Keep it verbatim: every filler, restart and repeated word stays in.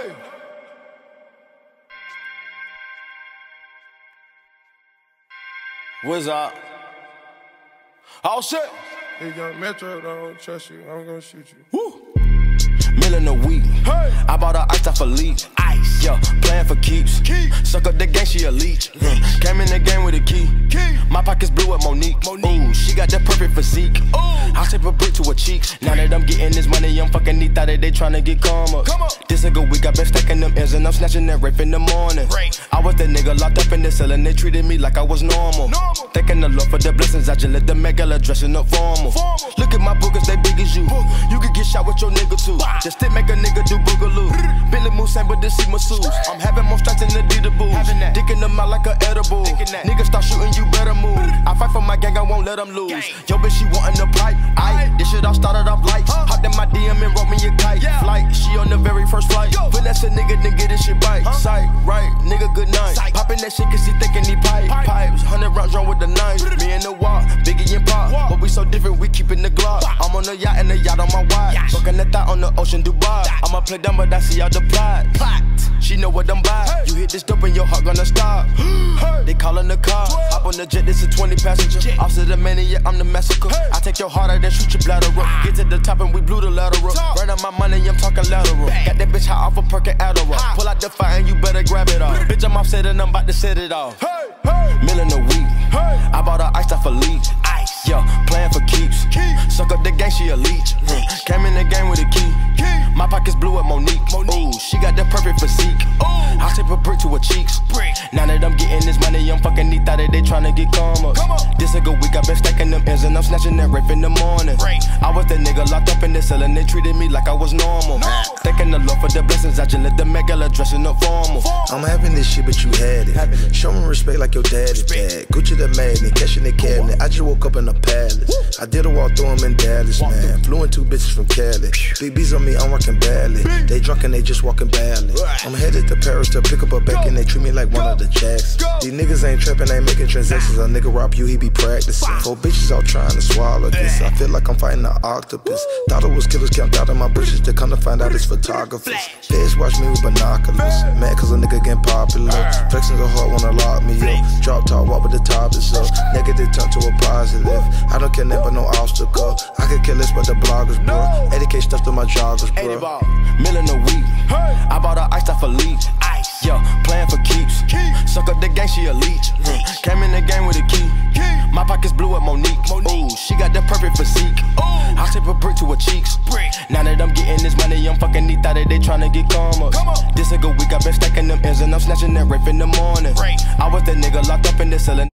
Hey! Wizard. Oh shit! Hey, young Metro, don't trust you. I'm gonna shoot you. Woo! Million a week. Hey! I bought her ice off a leak. Ice. Yeah, playing for keeps. Keep. Suck up the gang, she a leech. leech. Came in the game with a key. Key. My pockets blue with Monique. Monique. Ooh, she got that perfect physique. Ooh. I shape a brick to her cheeks. Now that I'm getting this money, I'm fucking neat that they tryna get calmer. Come on. This a good week, I been stacking them ends and I'm snatching that rape in the morning. Right. I was the nigga locked up in the cell and they treated me like I was normal. normal. Thanking the Lord for the blessings, I just let the megala dressing up formal. formal. Look at my boogers, they big as you. Booger. You could get shot with your nigga too. Bah. Just stick make a nigga do boogaloo. Billy Moose ain't but this see masseuse. I'm having more strikes than the Adidas boots. Dick in them out like a edible. Niggas start shooting, you better move. I fight for my gang, I won't let them lose. Gang. Yo, bitch, she wantin' the pipe. Aye, this shit all started off lights. Huh? Hopped in my D M and wrote me a kite. Yeah. Flight, she on the very first flight. Yo. Finesse a nigga, then get this shit bite. Huh? Sight, right, nigga, good night. Sight. Poppin' that shit cause he thinkin' he pipe. pipe. Pipes, hundred rounds drawn with the knife. Me and the walk, Biggie and Pop. Walk. But we so different, we keepin' the Glock. Bah. I'm on the yacht and the yacht on my watch. Fuckin' the thought on the ocean, Dubai. That. I'ma play dumb, but I see all the plot. plot. She know what I'm by. Hey. You hit this dope and your heart gonna stop. Hey. They callin' the car. Hop on the jet, this a twenty passenger. Jet. Officer the maniac, I'm the massacre. Hey. I take your heart out and shoot your bladder up. Ah. Get to the top and we blew the lateral. Run out my money, I'm talking lateral. Bang. Got that bitch high off a perk and Adderall. Ah. Pull out the fire and you better grab it off. Bitch, I'm offset and I'm about to set it off. Hey. Hey. Million a week. Hey. I bought her ice off a leak. Ice. Yeah, playing for keeps. Keep. Suck up the gang, she a leech. leech. Came in the game with a key. Key. My pockets blue with Monique. Monique. Ooh, she got that perfect physique. Ooh. I shape a brick to her cheeks. Brick. Now that I'm getting this money, I'm fucking neat that they tryna get calmer. Come on. This a good week, I been stacking them ends and I'm snatching that rape in the morning. Right. I was the nigga locked up in the cell and they treated me like I was normal. normal. Thanking the Lord for the blessings, I just let the megala dressing up formal. formal. I'm having this shit, but you had it. it. Show me respect like your daddy dad. Gucci the magnet, cashing the cabinet. I just woke up in a palace. Woo. I did a walk through them in Dallas, walk man. Through. Flew in two bitches from Cali. Big B's on me, I'm working badly. Big. They drunk and they just walking badly. Right. I'm headed to Paris to pick up a back and they treat me like Go. one of the jacks. Go. These niggas ain't trapping, ain't making transactions. A nigga rob you, he be practicing. Four bitches all trying to swallow this. I feel like I'm fighting an octopus. Thought it was killers camped out in my britches to come to find out it's photographers. Feds watch me with binoculars. Mad cause a nigga getting popular. Flexing so hard wanna lock me up. Drop top, walk with the top is up. Negative turn to a positive. I don't care nothing but no obstacle. I could kill this but the bloggers, bro. eighty K stuff to my joggers, bro. Million a week. Hey. I bought her ice off a leak. Ice. Yeah, playing for keeps. Keep. Suck up the gang, she a leech. leech. Came in the game with a key. Key. My pockets blue with Monique. Monique. Ooh, she got that perfect physique. Ooh. I shape a brick to her cheeks. Brick. Now that I'm getting this money, I'm fucking neat that they tryna get calmer. Come on. This a good week, I been stacking them ends and I'm snatching that rape in the morning. Right. I was the nigga locked up in the cell.